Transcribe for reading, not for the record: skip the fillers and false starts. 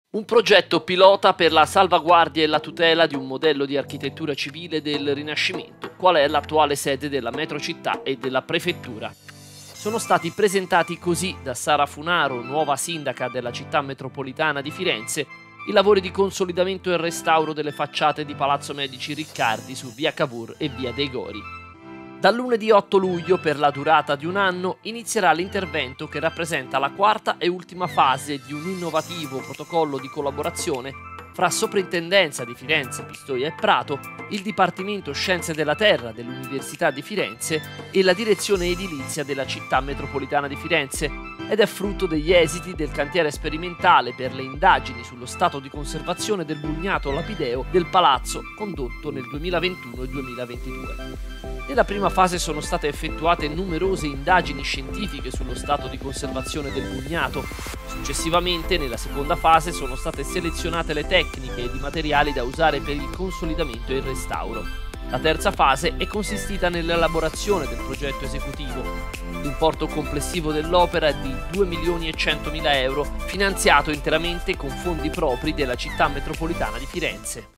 Un progetto pilota per la salvaguardia e la tutela di un modello di architettura civile del Rinascimento, qual è l'attuale sede della metrocittà e della prefettura. Sono stati presentati così da Sara Funaro, nuova sindaca della città metropolitana di Firenze, i lavori di consolidamento e restauro delle facciate di Palazzo Medici Riccardi su via Cavour e via dei Gori. Dal lunedì 8 luglio, per la durata di un anno, inizierà l'intervento che rappresenta la quarta e ultima fase di un innovativo protocollo di collaborazione fra Soprintendenza di Firenze, Pistoia e Prato, il Dipartimento Scienze della Terra dell'Università di Firenze e la Direzione Edilizia della Città Metropolitana di Firenze, ed è frutto degli esiti del cantiere sperimentale per le indagini sullo stato di conservazione del bugnato lapideo del palazzo condotto nel 2021 e 2022. Nella prima fase sono state effettuate numerose indagini scientifiche sullo stato di conservazione del bugnato. Successivamente, nella seconda fase, sono state selezionate le tecniche ed i materiali da usare per il consolidamento e il restauro. La terza fase è consistita nell'elaborazione del progetto esecutivo. L'importo complessivo dell'opera è di 2.100.000 euro, finanziato interamente con fondi propri della città metropolitana di Firenze.